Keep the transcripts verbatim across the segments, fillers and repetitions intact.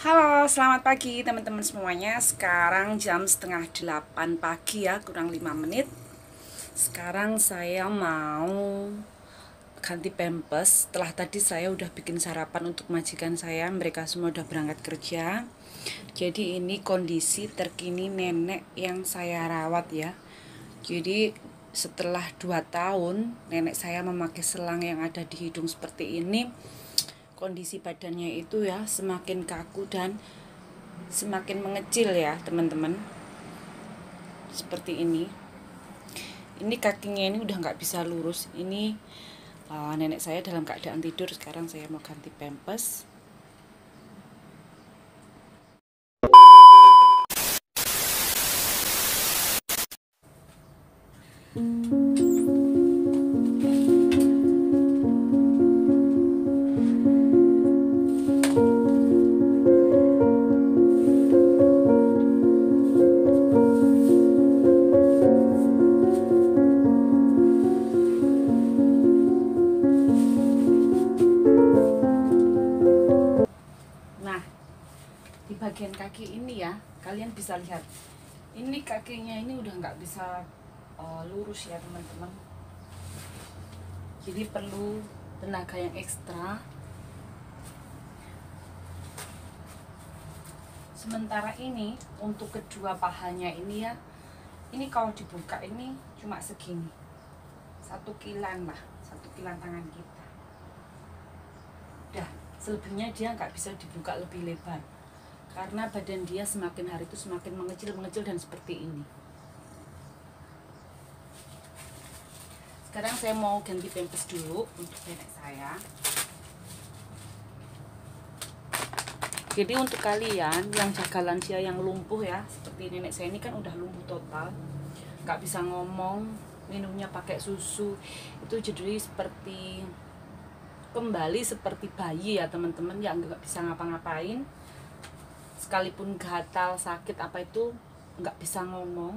Halo, selamat pagi teman-teman semuanya. Sekarang jam setengah delapan pagi ya, kurang lima menit. Sekarang saya mau ganti pampers. Setelah tadi saya udah bikin sarapan untuk majikan saya, mereka semua udah berangkat kerja. Jadi ini kondisi terkini nenek yang saya rawat ya. Jadi setelah dua tahun nenek saya memakai selang yang ada di hidung seperti ini, kondisi badannya itu ya semakin kaku dan semakin mengecil ya teman-teman, seperti ini. Ini kakinya ini udah nggak bisa lurus. Ini uh, nenek saya dalam keadaan tidur. Sekarang saya mau ganti pampers. Nah, di bagian kaki ini ya, kalian bisa lihat. Ini kakinya ini udah nggak bisa uh, lurus ya teman-teman. Jadi perlu tenaga yang ekstra. Sementara ini untuk kedua pahanya ini ya, ini kalau dibuka ini cuma segini, satu kilan lah, satu kilan tangan kita. Udah, selebihnya dia nggak bisa dibuka lebih lebar karena badan dia semakin hari itu semakin mengecil mengecil dan seperti ini. Sekarang saya mau ganti pampers dulu untuk nenek saya. Jadi untuk kalian yang jaga lansia yang lumpuh ya, seperti nenek saya ini kan udah lumpuh total, nggak bisa ngomong, minumnya pakai susu, itu jadi seperti kembali seperti bayi ya teman-teman, yang nggak bisa ngapa-ngapain, sekalipun gatal sakit apa itu nggak bisa ngomong.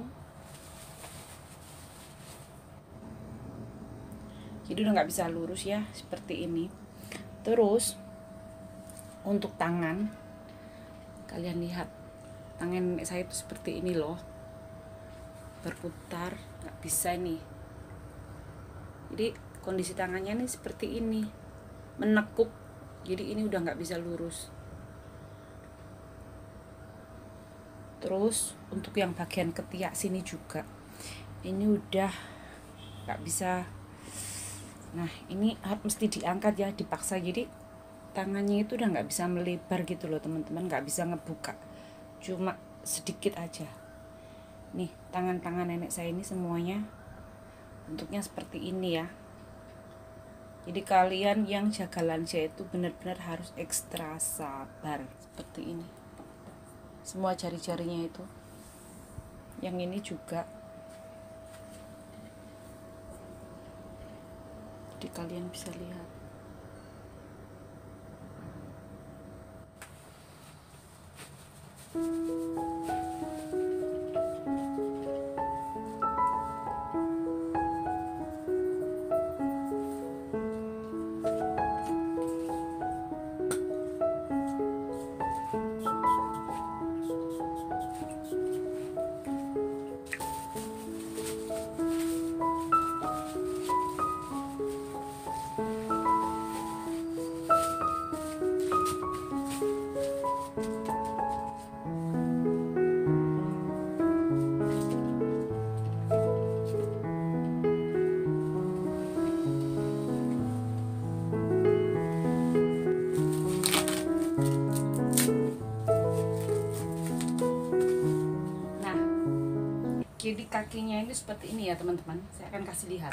Jadi udah nggak bisa lurus ya, seperti ini. Terus untuk tangan, kalian lihat tangan saya itu seperti ini loh, berputar, nggak bisa nih. Jadi kondisi tangannya nih seperti ini, menekuk. Jadi ini udah nggak bisa lurus. Terus untuk yang bagian ketiak sini juga, ini udah nggak bisa. Nah ini mesti diangkat ya, dipaksa. Jadi tangannya itu udah nggak bisa melebar gitu loh teman-teman, nggak bisa ngebuka, cuma sedikit aja. Nih tangan-tangan nenek saya ini semuanya bentuknya seperti ini ya. Jadi kalian yang jaga lansia itu benar-benar harus ekstra sabar. Seperti ini semua jari-jarinya itu, yang ini juga. Jadi kalian bisa lihat. Jadi kakinya ini seperti ini ya teman-teman, saya akan kasih lihat.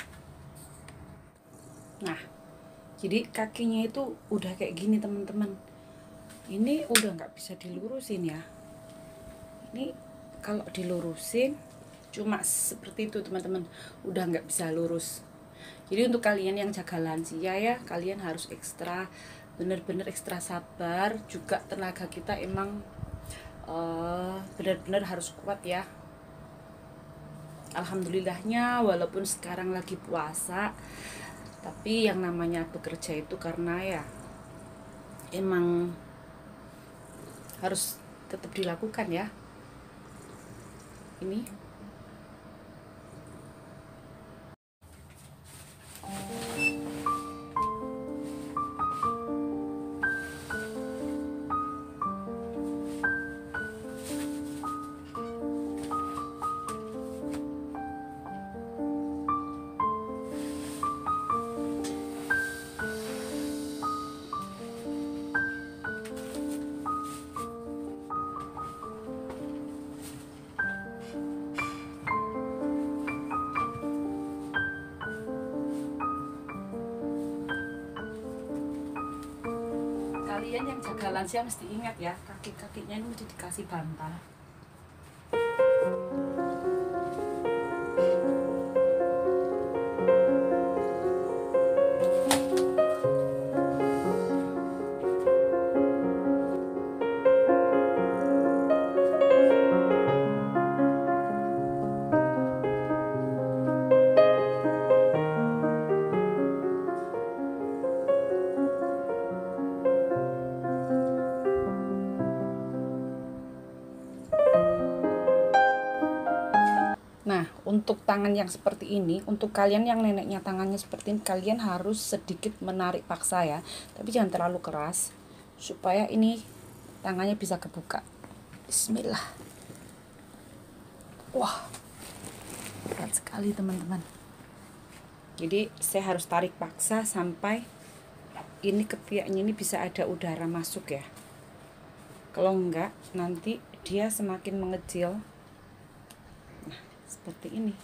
Nah jadi kakinya itu udah kayak gini teman-teman, ini udah nggak bisa dilurusin ya. Ini kalau dilurusin cuma seperti itu teman-teman, udah nggak bisa lurus. Jadi untuk kalian yang jaga lansia ya, kalian harus ekstra, bener-bener ekstra sabar. Juga tenaga kita emang uh, benar-benar harus kuat ya. Alhamdulillahnya walaupun sekarang lagi puasa, tapi yang namanya bekerja itu karena ya emang harus tetap dilakukan ya. Ini kalian yang jaga lansia mesti ingat ya, kaki-kakinya ini mesti dikasih bantal. Nah, untuk tangan yang seperti ini, untuk kalian yang neneknya tangannya seperti ini, kalian harus sedikit menarik paksa ya. Tapi jangan terlalu keras, supaya ini tangannya bisa kebuka. Bismillah. Wah, berat sekali teman-teman. Jadi saya harus tarik paksa sampai ini ketiaknya ini bisa ada udara masuk ya. Kalau enggak, nanti dia semakin mengecil. Seperti ini.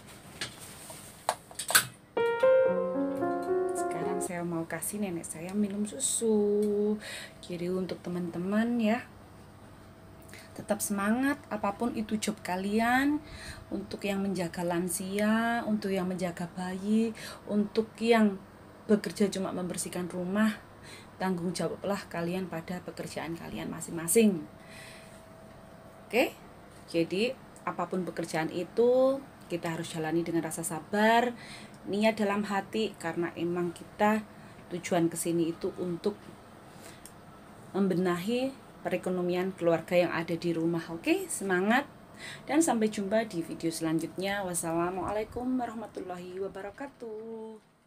Sekarang saya mau kasih nenek saya minum susu. Jadi untuk teman-teman ya, tetap semangat, apapun itu job kalian, untuk yang menjaga lansia, untuk yang menjaga bayi, untuk yang bekerja cuma membersihkan rumah, tanggung jawablah kalian pada pekerjaan kalian masing-masing. Oke, jadi apapun pekerjaan itu, kita harus jalani dengan rasa sabar, niat dalam hati, karena emang kita tujuan kesini itu untuk membenahi perekonomian keluarga yang ada di rumah. Oke, semangat dan sampai jumpa di video selanjutnya. Wassalamualaikum warahmatullahi wabarakatuh.